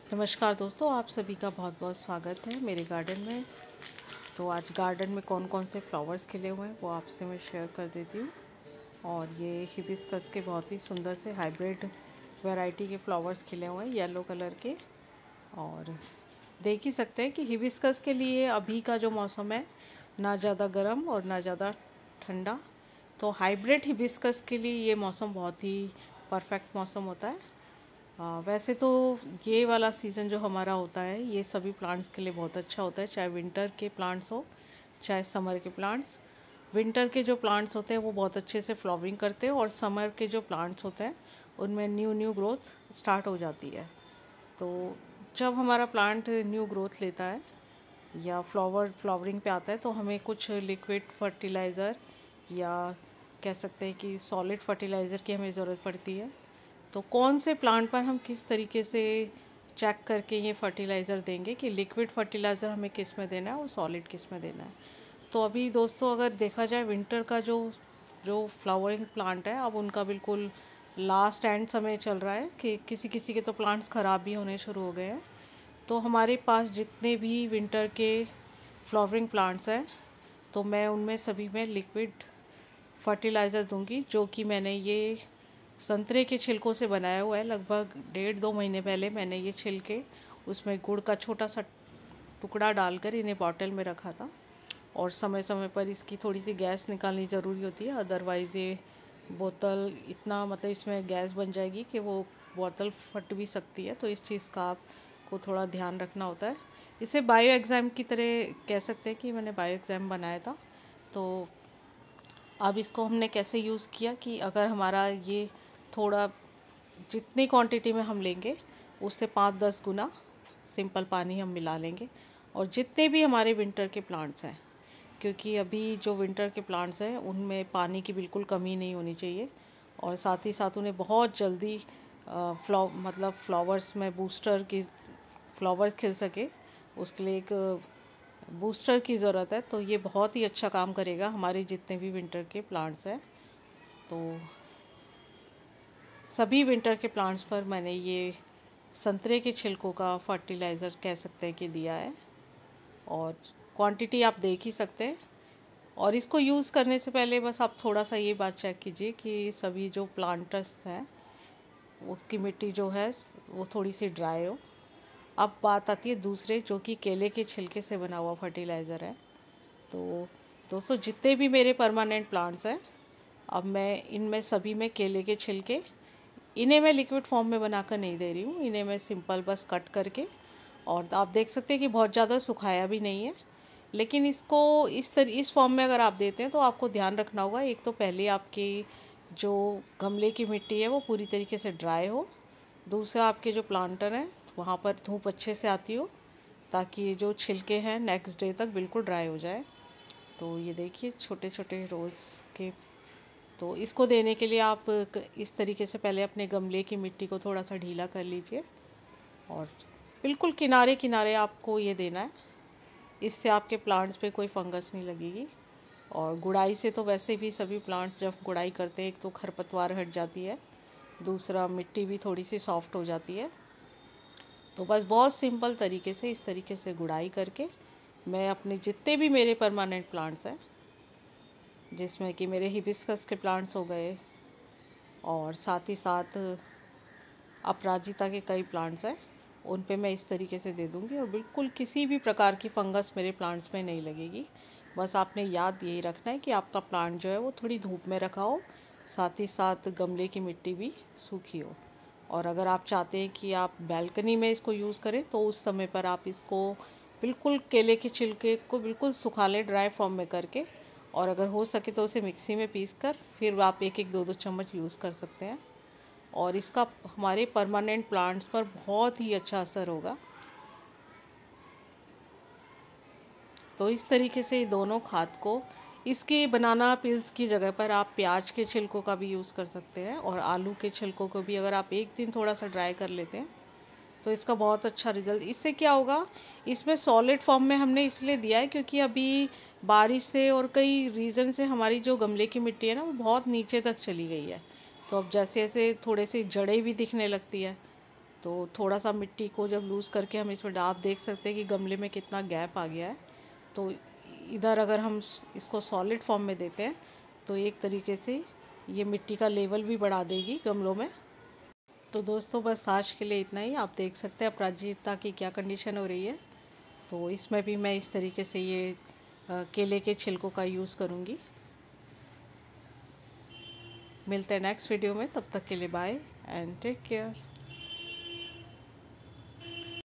नमस्कार दोस्तों, आप सभी का बहुत बहुत स्वागत है मेरे गार्डन में। तो आज गार्डन में कौन कौन से फ्लावर्स खिले हुए हैं वो आपसे मैं शेयर कर देती हूँ। और ये हिबिस्कस के बहुत ही सुंदर से हाइब्रिड वैरायटी के फ्लावर्स खिले हुए हैं येलो कलर के। और देख ही सकते हैं कि हिबिस्कस के लिए अभी का जो मौसम है ना ज़्यादा गर्म और ना ज़्यादा ठंडा, तो हाइब्रिड हिबिस्कस के लिए ये मौसम बहुत ही परफेक्ट मौसम होता है। वैसे तो ये वाला सीज़न जो हमारा होता है ये सभी प्लांट्स के लिए बहुत अच्छा होता है, चाहे विंटर के प्लांट्स हो चाहे समर के प्लांट्स। विंटर के जो प्लांट्स होते हैं वो बहुत अच्छे से फ्लावरिंग करते हैं और समर के जो प्लांट्स होते हैं उनमें न्यू ग्रोथ स्टार्ट हो जाती है। तो जब हमारा प्लांट न्यू ग्रोथ लेता है या फ्लावरिंग पे आता है तो हमें कुछ लिक्विड फर्टिलाइज़र या कह सकते हैं कि सॉलिड फर्टिलाइज़र की हमें ज़रूरत पड़ती है। तो कौन से प्लांट पर हम किस तरीके से चेक करके ये फर्टिलाइज़र देंगे कि लिक्विड फर्टिलाइज़र हमें किस में देना है और सॉलिड किस में देना है। तो अभी दोस्तों अगर देखा जाए विंटर का जो जो फ्लावरिंग प्लांट है अब उनका बिल्कुल लास्ट एंड समय चल रहा है कि किसी किसी के तो प्लांट्स ख़राब भी होने शुरू हो गए हैं। तो हमारे पास जितने भी विंटर के फ्लावरिंग प्लांट्स हैं तो मैं उनमें सभी में लिक्विड फर्टिलाइज़र दूंगी, जो कि मैंने ये संतरे के छिलकों से बनाया हुआ है। लगभग 1.5-2 महीने पहले मैंने ये छिलके उसमें गुड़ का छोटा सा टुकड़ा डालकर इन्हें बॉटल में रखा था। और समय समय पर इसकी थोड़ी सी गैस निकालनी ज़रूरी होती है, अदरवाइज़ ये बोतल इतना मतलब इसमें गैस बन जाएगी कि वो बोतल फट भी सकती है। तो इस चीज़ का आपको थोड़ा ध्यान रखना होता है। इसे बायो एग्ज़ाम की तरह कह सकते हैं कि मैंने बायो एग्ज़ाम बनाया था। तो अब इसको हमने कैसे यूज़ किया कि अगर हमारा ये थोड़ा जितनी क्वांटिटी में हम लेंगे उससे 5-10 गुना सिंपल पानी हम मिला लेंगे। और जितने भी हमारे विंटर के प्लांट्स हैं, क्योंकि अभी जो विंटर के प्लांट्स हैं उनमें पानी की बिल्कुल कमी नहीं होनी चाहिए और साथ ही साथ उन्हें बहुत जल्दी फ्लावर्स में बूस्टर की फ्लावर्स खिल सके उसके लिए एक बूस्टर की ज़रूरत है। तो ये बहुत ही अच्छा काम करेगा हमारे जितने भी विंटर के प्लांट्स हैं। तो सभी विंटर के प्लांट्स पर मैंने ये संतरे के छिलकों का फर्टिलाइज़र कह सकते हैं कि दिया है और क्वांटिटी आप देख ही सकते हैं। और इसको यूज़ करने से पहले बस आप थोड़ा सा ये बात चेक कीजिए कि सभी जो प्लांटर्स हैं उसकी मिट्टी जो है वो थोड़ी सी ड्राई हो। अब बात आती है दूसरे, जो कि केले के छिलके से बना हुआ फर्टिलाइज़र है। तो दोस्तों जितने भी मेरे परमानेंट प्लांट्स हैं अब मैं इनमें सभी में केले के छिलके, इन्हें मैं लिक्विड फॉर्म में बनाकर नहीं दे रही हूँ, इन्हें मैं सिंपल बस कट करके, और आप देख सकते हैं कि बहुत ज़्यादा सुखाया भी नहीं है। लेकिन इसको इस फॉर्म में अगर आप देते हैं तो आपको ध्यान रखना होगा, एक तो पहले आपकी जो गमले की मिट्टी है वो पूरी तरीके से ड्राई हो, दूसरा आपके जो प्लांटर हैं वहाँ पर धूप अच्छे से आती हो ताकि ये जो छिलके हैं नेक्स्ट डे तक बिल्कुल ड्राई हो जाए। तो ये देखिए छोटे छोटे रोज़ के, तो इसको देने के लिए आप इस तरीके से पहले अपने गमले की मिट्टी को थोड़ा सा ढीला कर लीजिए और बिल्कुल किनारे किनारे आपको ये देना है। इससे आपके प्लांट्स पे कोई फंगस नहीं लगेगी। और गुड़ाई से तो वैसे भी सभी प्लांट्स जब गुड़ाई करते हैं एक तो खरपतवार हट जाती है, दूसरा मिट्टी भी थोड़ी सी सॉफ्ट हो जाती है। तो बस बहुत सिंपल तरीके से इस तरीके से गुड़ाई करके मैं अपने जितने भी मेरे परमानेंट प्लांट्स हैं, जिसमें कि मेरे हिबिस्कस के प्लांट्स हो गए और साथ ही साथ अपराजिता के कई प्लांट्स हैं, उन पे मैं इस तरीके से दे दूँगी और बिल्कुल किसी भी प्रकार की फंगस मेरे प्लांट्स में नहीं लगेगी। बस आपने याद यही रखना है कि आपका प्लांट जो है वो थोड़ी धूप में रखा हो, साथ ही साथ गमले की मिट्टी भी सूखी हो। और अगर आप चाहते हैं कि आप बैल्कनी में इसको यूज़ करें तो उस समय पर आप इसको बिल्कुल केले के छिलके को बिल्कुल सुखा लें ड्राई फॉर्म में करके, और अगर हो सके तो उसे मिक्सी में पीस कर फिर आप 1-1 2-2 चम्मच यूज़ कर सकते हैं। और इसका हमारे परमानेंट प्लांट्स पर बहुत ही अच्छा असर होगा। तो इस तरीके से दोनों खाद को, इसके बनाना पील्स की जगह पर आप प्याज के छिलकों का भी यूज़ कर सकते हैं और आलू के छिलकों को भी अगर आप एक दिन थोड़ा सा ड्राई कर लेते हैं तो इसका बहुत अच्छा रिजल्ट। इससे क्या होगा, इसमें सॉलिड फॉर्म में हमने इसलिए दिया है क्योंकि अभी बारिश से और कई रीज़न से हमारी जो गमले की मिट्टी है ना वो बहुत नीचे तक चली गई है। तो अब जैसे जैसे थोड़े से जड़ें भी दिखने लगती है तो थोड़ा सा मिट्टी को जब लूज़ करके हम इसमें आप देख सकते हैं कि गमले में कितना गैप आ गया है। तो इधर अगर हम इसको सॉलिड फॉर्म में देते हैं तो एक तरीके से ये मिट्टी का लेवल भी बढ़ा देगी गमलों में। तो दोस्तों बस आज के लिए इतना ही। आप देख सकते हैं अपराजिता की क्या कंडीशन हो रही है। तो इसमें भी मैं इस तरीके से ये केले के छिलकों का यूज़ करूँगी। मिलते हैं नेक्स्ट वीडियो में, तब तक के लिए बाय एंड टेक केयर।